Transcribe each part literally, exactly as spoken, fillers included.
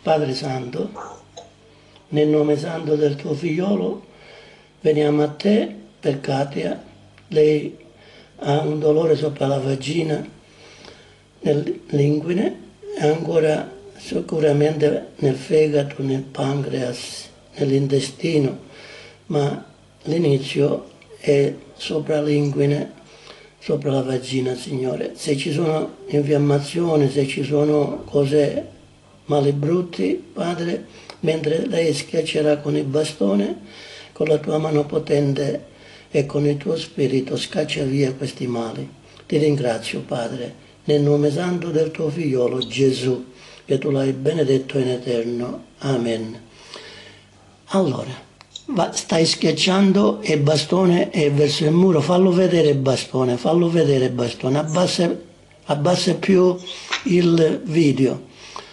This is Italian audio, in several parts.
Padre Santo, nel nome santo del tuo figliolo, veniamo a te per Katia. Lei ha un dolore sopra la vagina, nell'inguine, e ancora sicuramente nel fegato, nel pancreas, nell'intestino, ma l'inizio è sopra l'inguine, sopra la vagina, Signore. Se ci sono infiammazioni, se ci sono cose mali brutti, Padre, mentre lei schiaccerà con il bastone, con la tua mano potente e con il tuo spirito scaccia via questi mali. Ti ringrazio, Padre, nel nome santo del tuo figliolo Gesù, che tu l'hai benedetto in eterno. Amen. Allora, va, stai schiacciando il bastone e verso il muro, fallo vedere il bastone, fallo vedere il bastone, abbassa, abbassa più il video.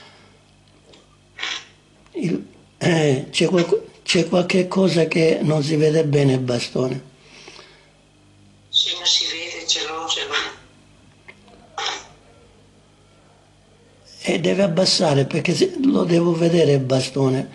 Eh, c'è, qualco, c'è qualche cosa che non si vede bene il bastone? Sì, ma si vede, ce l'ho, ce l'ho. E deve abbassare perché se, lo devo vedere il bastone.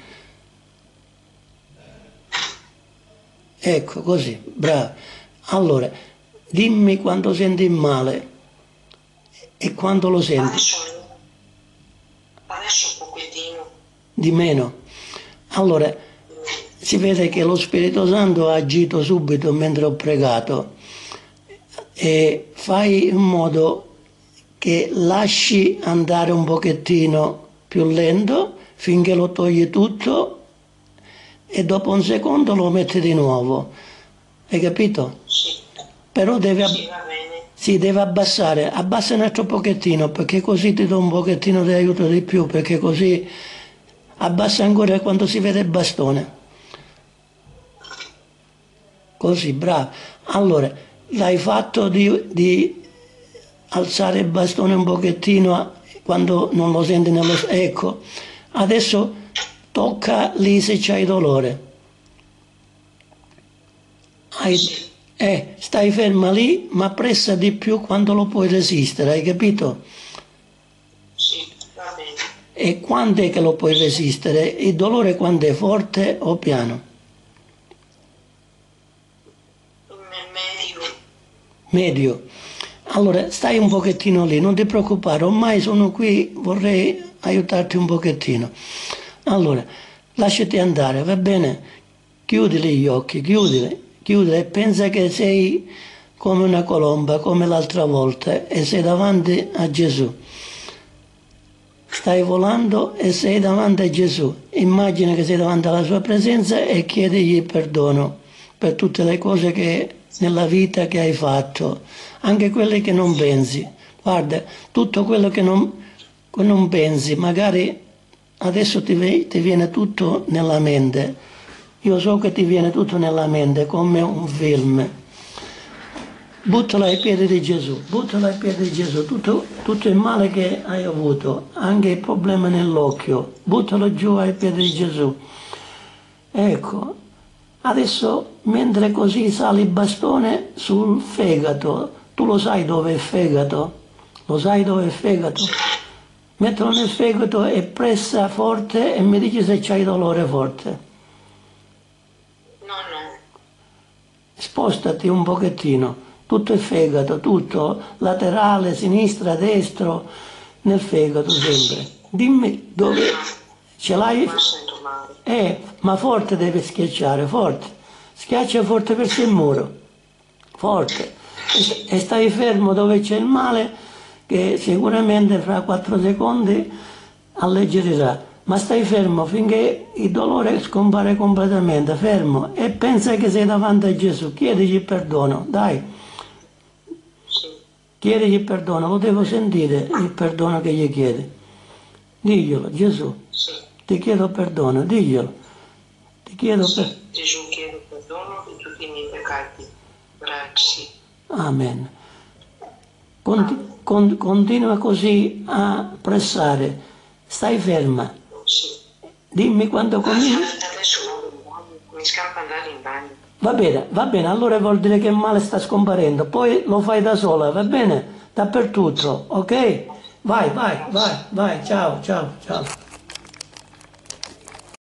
Ecco, così, bravo. Allora, dimmi quando senti male e quando lo senti. Adesso, adesso un pochettino. Di meno. Allora, si vede che lo Spirito Santo ha agito subito mentre ho pregato, e fai in modo che lasci andare un pochettino più lento finché lo togli tutto e dopo un secondo lo metti di nuovo. Hai capito? Sì. Però deve, Sì, va bene. si deve abbassare, abbassa un altro pochettino, perché così ti do un pochettino di aiuto di più, perché così abbassa ancora quando si vede il bastone. Così, bravo. Allora, l'hai fatto di, di alzare il bastone un pochettino quando non lo senti nello... Ecco, adesso tocca lì se c'hai dolore. Hai, eh, stai ferma lì, ma pressa di più quando lo puoi resistere, hai capito? Sì, va bene. E quando è che lo puoi resistere? Il dolore quando è forte o piano? Medio. Medio. Allora, stai un pochettino lì, non ti preoccupare, ormai sono qui, vorrei aiutarti un pochettino. Allora, lasciati andare, va bene? Chiudili gli occhi, chiudili, chiudili e pensa che sei come una colomba, come l'altra volta, e sei davanti a Gesù. Stai volando e sei davanti a Gesù. Immagina che sei davanti alla sua presenza e chiedigli perdono per tutte le cose che nella vita che hai fatto, anche quelle che non pensi. Guarda, tutto quello che non, che non pensi, magari adesso ti, ti viene tutto nella mente. Io so che ti viene tutto nella mente come un film. Buttalo ai piedi di Gesù, buttalo ai piedi di Gesù, tutto, tutto il male che hai avuto, anche il problema nell'occhio, buttalo giù ai piedi di Gesù. Ecco, adesso mentre così sali il bastone sul fegato, tu lo sai dove è il fegato? Lo sai dove è il fegato? Mettilo nel fegato e pressa forte e mi dici se c'hai dolore forte. No, no. Spostati un pochettino. Tutto il fegato, tutto, laterale, sinistra, destro, nel fegato sempre. Dimmi dove ce l'hai? Ma sento male. Eh, ma forte deve schiacciare, forte. Schiaccia forte verso il muro, forte. E, e stai fermo dove c'è il male, che sicuramente fra quattro secondi alleggerirà. Ma stai fermo finché il dolore scompare completamente, fermo. E pensa che sei davanti a Gesù, chiedigli perdono, dai. Chiedigli perdono, lo devo sentire il perdono che gli chiedi. Diglielo, Gesù, Sì. ti chiedo perdono, diglielo. Ti chiedo Sì. perdono. Gesù, chiedo perdono per tutti i miei peccati. Grazie. Amen. Conti- con- continua così a pressare. Stai ferma. Sì. Dimmi quando cominci. Adesso vado in bagno, mi scappa andare in bagno. Va bene, va bene, allora vuol dire che il male sta scomparendo. Poi lo fai da sola, va bene? Dappertutto, ok? Vai, vai, vai, vai, ciao, ciao, ciao.